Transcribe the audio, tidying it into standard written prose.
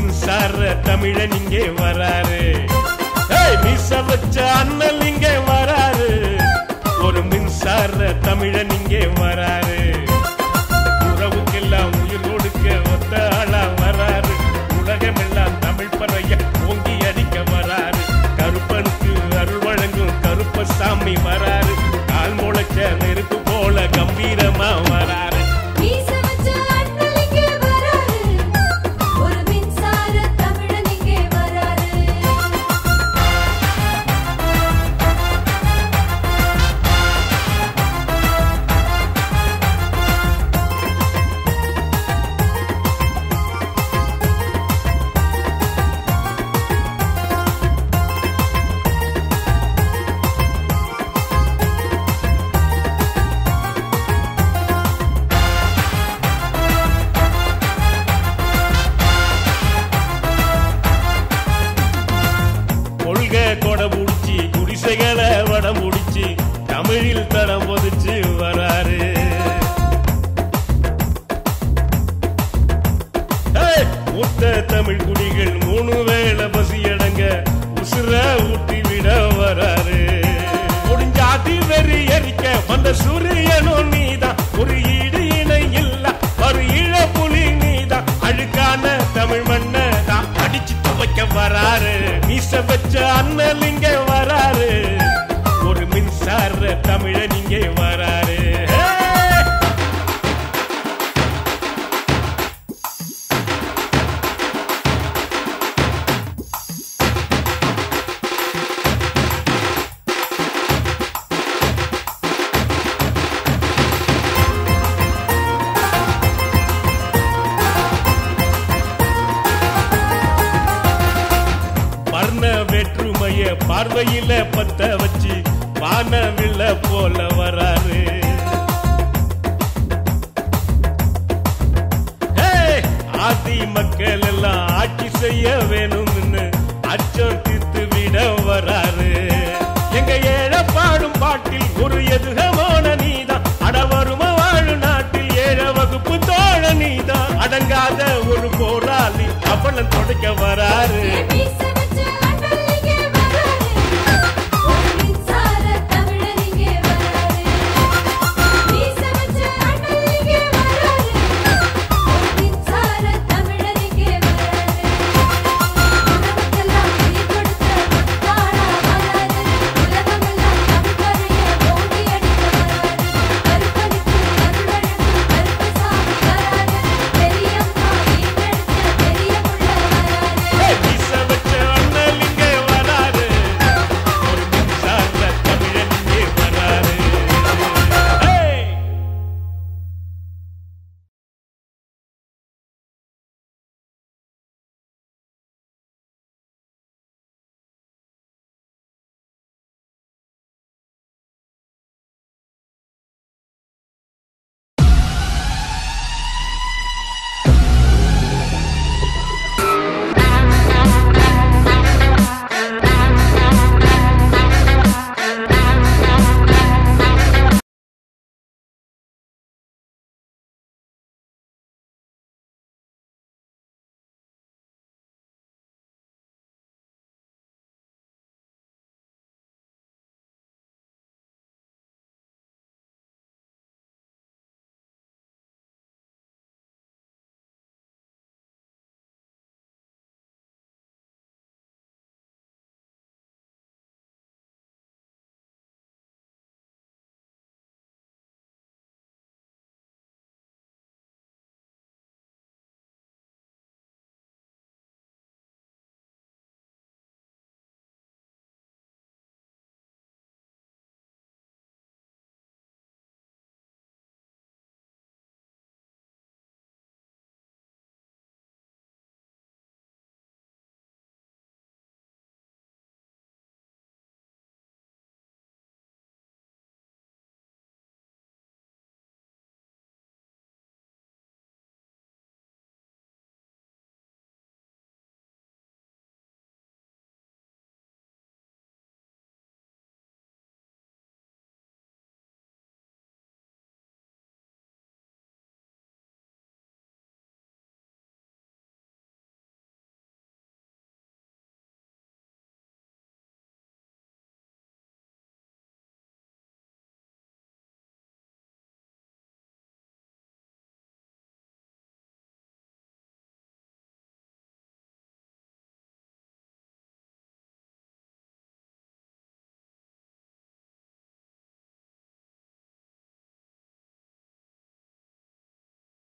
மின்சார தமிழன் இங்கே வராரு. மீச வச்ச அண்ணல் இங்கே வராரு. ஒரு மின்சார தமிழன் இங்கே வராரு. உறவுக்கெல்லாம் உயிர் கொடுக்க ஒத்த ஆளா வராரு. உலகமெல்லாம் தமிழ் பறைய ஓங்கி அடிக்க வராரு. கருப்பனுக்கு அருள் வழங்கும் கருப்பசாமி வராரு. கால் முளைச்ச நெருப்பு போல கம்பீரமா வராரு. கொடை முடிச்சு குடிசைகளை வடம் முடிச்சு தமிழில் தடம் பொதிச்சு வராரு. மூத்த தமிழ் குடிகள் 3 வேளை பசி அடங்க உசுர ஊட்டி விட வராரு. முடிஞ்சாதி வெறி எரிக்க வந்த சூரியனும் நீதான். ஒரு ஈடு இணை இல்ல ஒரு இழப்புலி நீதான். அழுக்கான தமிழ் மண்ண தான் அடிச்சு துவைக்க வராரு. மீச வச்ச அண்ணல் இங்கே வராரு. ஒரு மின்சார தமிழன் இங்கே வராரு. வேற்றுமைய பார்வையில பத்த வச்சு வானவில்ல போல வராரு. ஆதி மக்கள் எல்லாம் ஆட்சி செய்ய வேணும்னு அச்சம் தீர்த்து விட வராரு. எங்க ஏழை பாடும் பாட்டில் ஒரு எதுகமான நீதான். அடவரும வாழும் நாட்டில் 7 வகுப்பு தோழ நீதான். அடங்காத ஒரு போராளி அவளை தொடக்க வராரு.